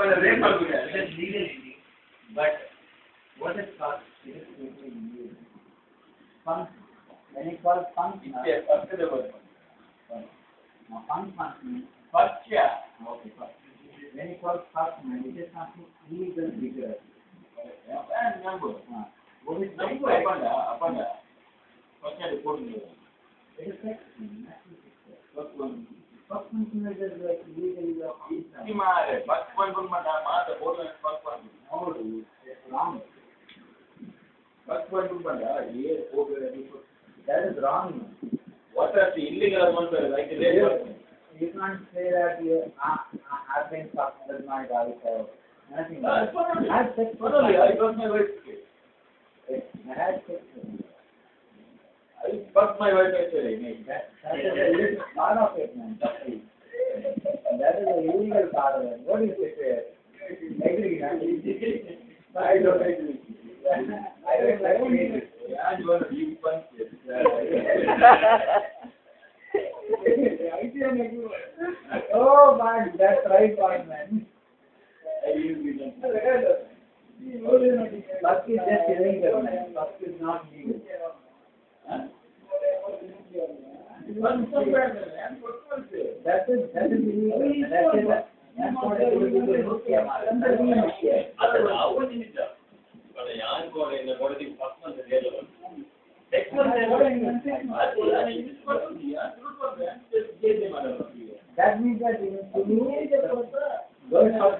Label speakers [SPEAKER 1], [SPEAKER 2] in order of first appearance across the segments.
[SPEAKER 1] is legal indeed. But what is called funk? When it calls funk, funk means okay. When it calls funk, it is something illegal, vigorous. What is it is sex. First one is like illegally or no, it's wrong. That is wrong.
[SPEAKER 2] What are the illegal ones? Like
[SPEAKER 1] You can't say that I've been fucked with my wife or nothing. I had sex with my
[SPEAKER 2] I got my wife.
[SPEAKER 1] I had sex with her.
[SPEAKER 2] I fucked my wife actually.
[SPEAKER 1] That is a illegal part of it, man. That is a illegal part of it. What do you say? Agree, man?
[SPEAKER 2] I don't agree.
[SPEAKER 1] I don't like it.
[SPEAKER 2] Yeah, you want to leave punch.
[SPEAKER 1] Oh man, that's right part, man. Fuck is just illegal, man. Fuck is not legal. That is illegal. That's not illegal. That means that girls are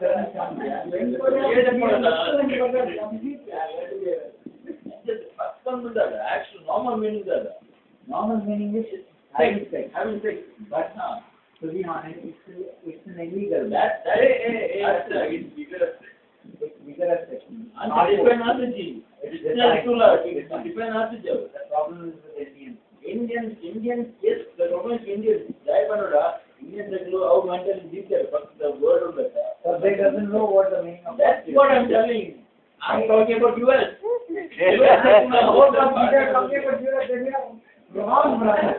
[SPEAKER 2] actual normal meaning
[SPEAKER 1] normal meaning is having sex.
[SPEAKER 2] Having sex.
[SPEAKER 1] But to be honest, it's an illegal.
[SPEAKER 2] It's vigorous.
[SPEAKER 1] It's vigorous sex. The problem is with
[SPEAKER 2] Indians, yes, the problem is Indians. Indians how mentally deep the word of that.
[SPEAKER 1] so they doesn't know what the meaning of
[SPEAKER 2] That's what I'm telling. I'm talking about US.
[SPEAKER 1] Wrong, brother.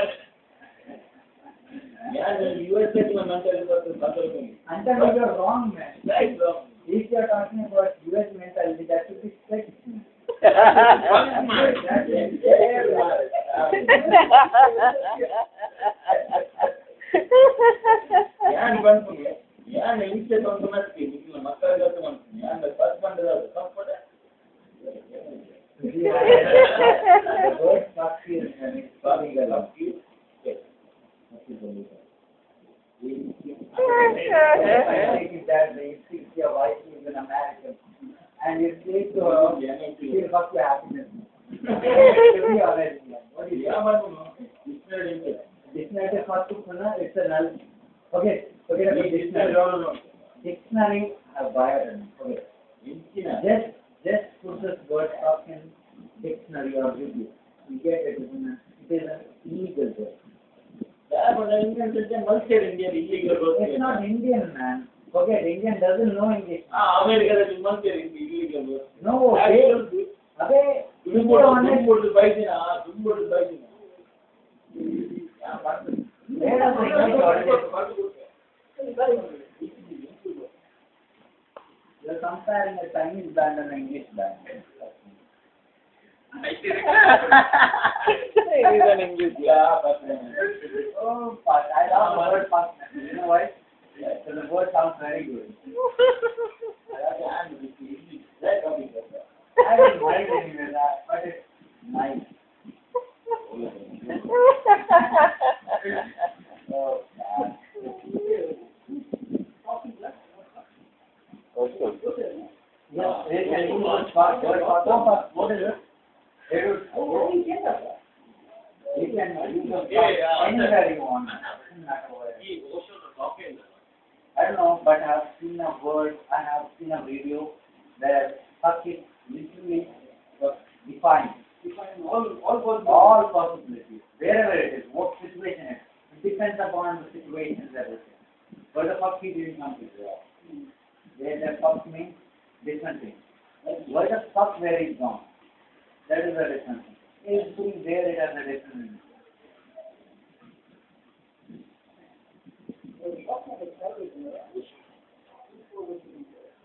[SPEAKER 2] Yeah, the US mentality.
[SPEAKER 1] Until you're wrong, man.
[SPEAKER 2] Right, wrong.
[SPEAKER 1] If you're talking about US mentality, that should be sex. The word fuck is illegal. That if your wife is an American and you say to her, she'll fuck your happiness. To be honest, what do you say? Dictionary is not to it's a null. Okay, forget about dictionary. Dictionary have wired. Okay. Just put this word up in dictionary or Google. You get it. It is an illegal word. It's not Indian, man. Forget, Indian doesn't know English.
[SPEAKER 2] America is illegal word.
[SPEAKER 1] No, they you're comparing a Chinese band and an English band.
[SPEAKER 2] It is an English, yeah, but
[SPEAKER 1] Oh, fuck. I love the word fuck. You know why? So the word sounds very good. I don't mind anyway that, but it's nice. Oh, man. Yes, they can use fuck. What is it? You can use anywhere you want. I don't know, but I have seen a word, I have seen a video where fuck is literally defined. All possibilities, wherever it is, what situation it is. It depends upon the situations, everything. But the fuck is doing something wrong. Where the fuck means different things. Where the fuck where it's gone. That is a different thing. Everything there it has a different meaning.